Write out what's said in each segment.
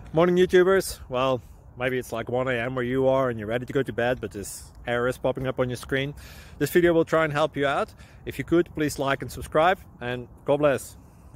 Morning YouTubers. Well, maybe it's like 1 a.m. where you are and you're ready to go to bed, but this error is popping up on your screen. This video will try and help you out. If you could, please like and subscribe, and God bless.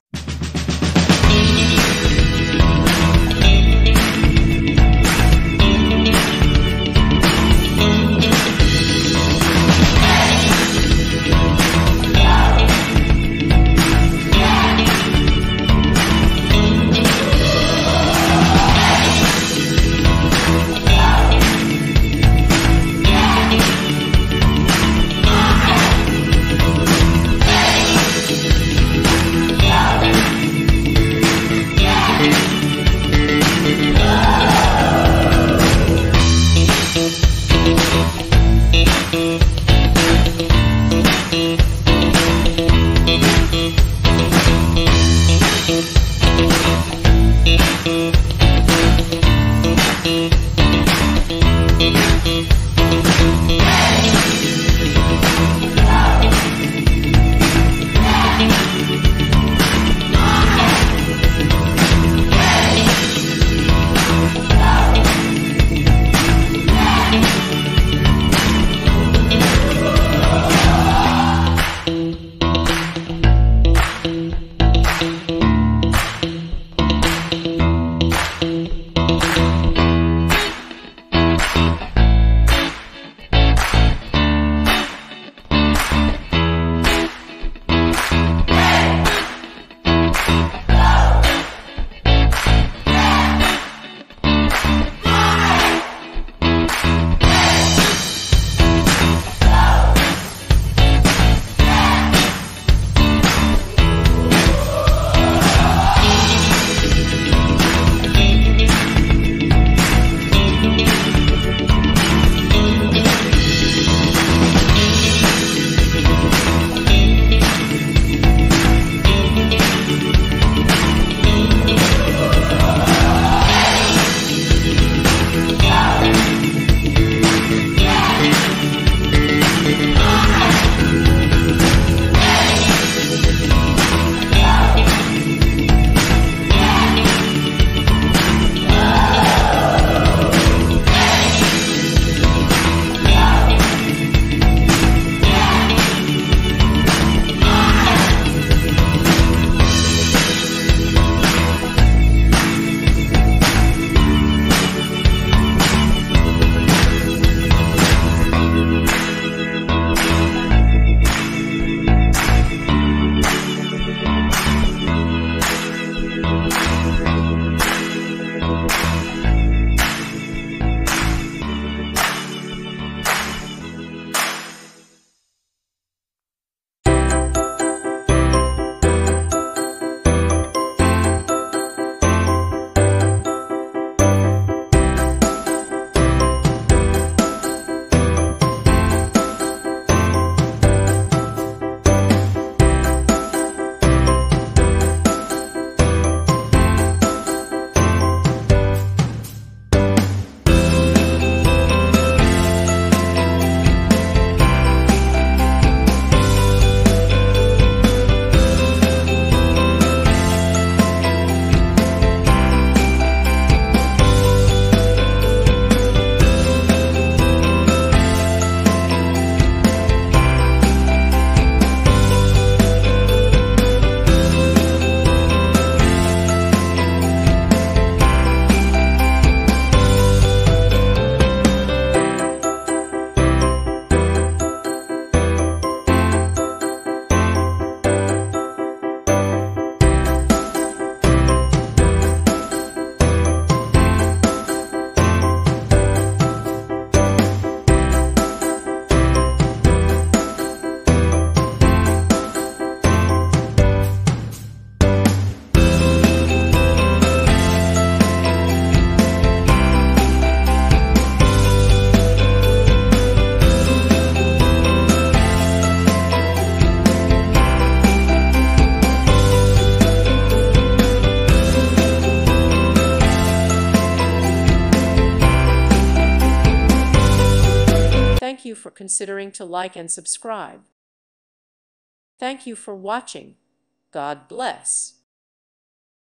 Thank you for considering to like and subscribe. Thank you for watching. God bless.